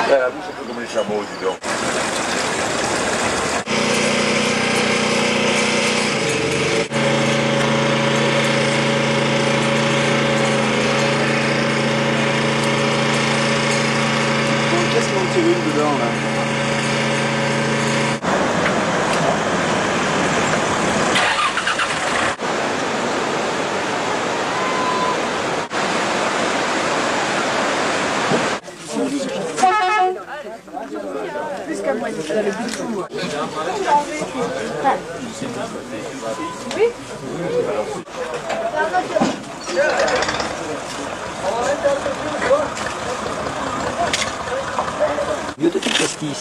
La bouche un peu comme les chameaux, dis donc. Qu'est-ce qu'on tire une dedans là? Plus qu'à moi, elle avait plus de tout. Oui. Biote bir pastis.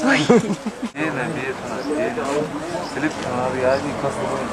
Filip abi yani kasabı.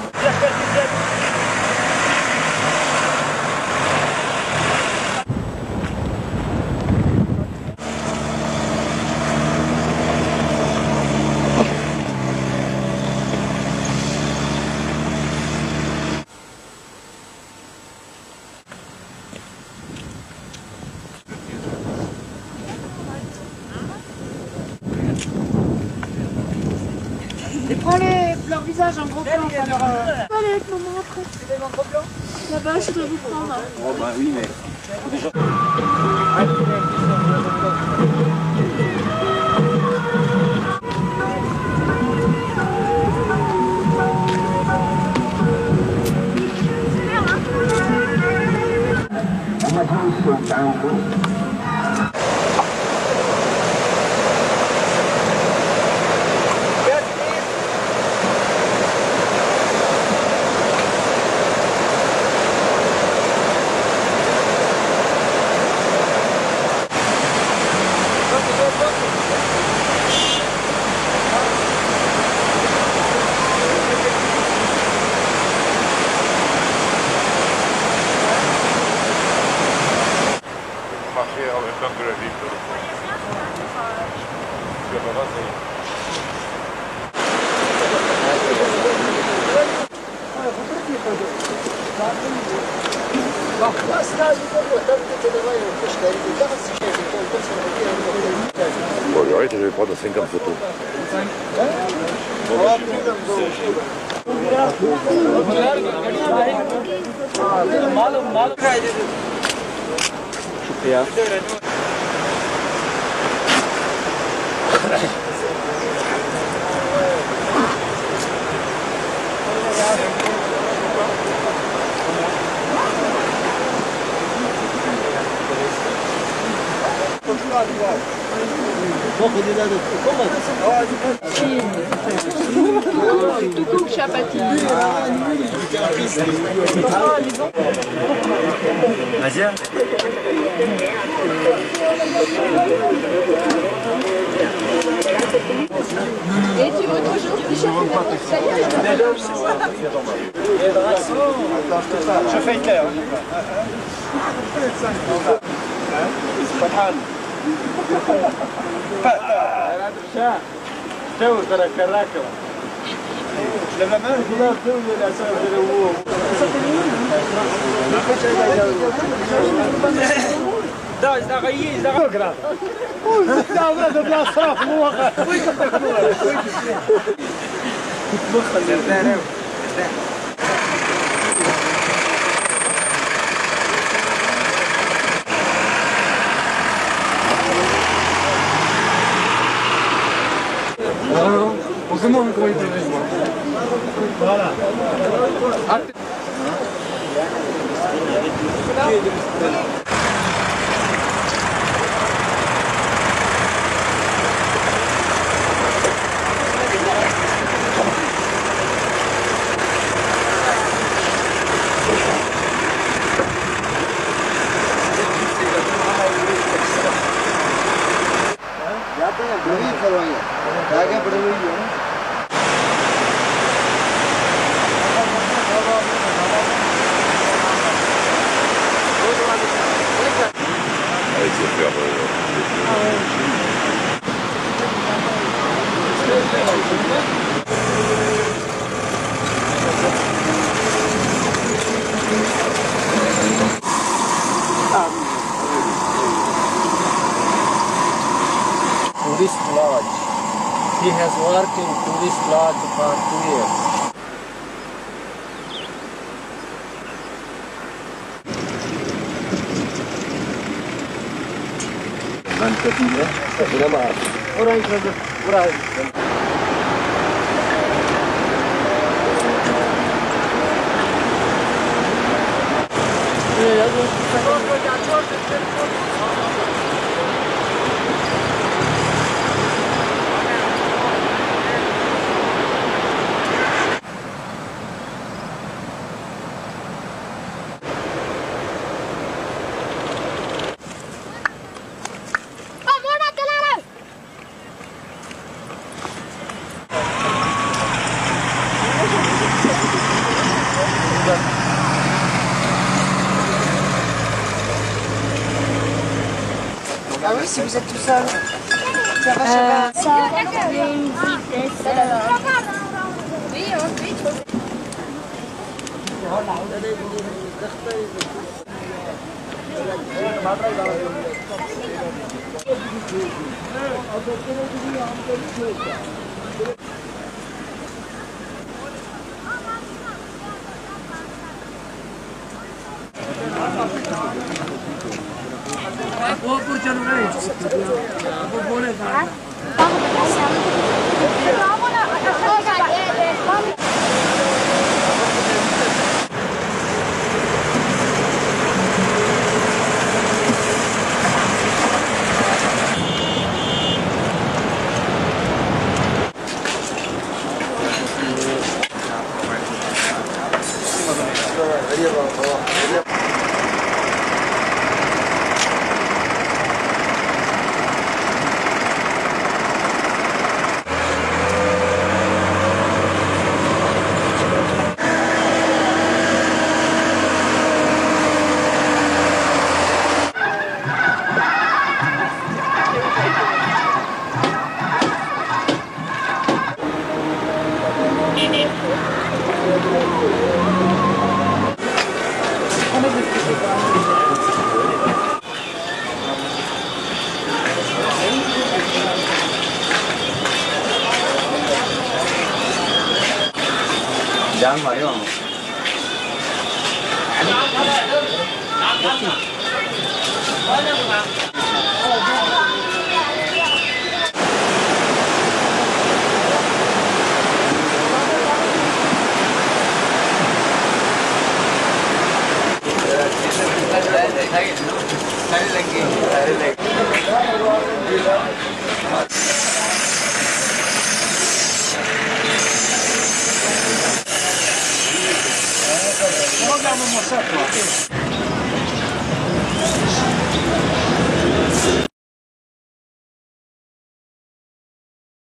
Et prends leur visage en gros plan, enfin leur... Allez avec maman après. Tu veux en gros plan? Là-bas, je dois vous prendre. Oh bah oui, mais... Déjà... Marcher en même temps que la ville. Bon, il arrête, je vais prendre 50 photos. Ya. Tout chapati. Vas-y. Et tu veux toujours Je fais une claire. تو ترى كراكه لما ما لا تقول لا سافر هو ده غيي ده غير ده ده بلا صاف مو وين تاكلوا مخ on se demande comment il peut vivre. Voilà. जाते हैं बड़ी करवाइए आगे बढ़ रही है Good one. has worked in tourist lodge for 2 years. Ah oui, si vous êtes tout seul. Ça va, Ça, il y a une vitesse. Jangan mari bang. Vamos dar uma moçada.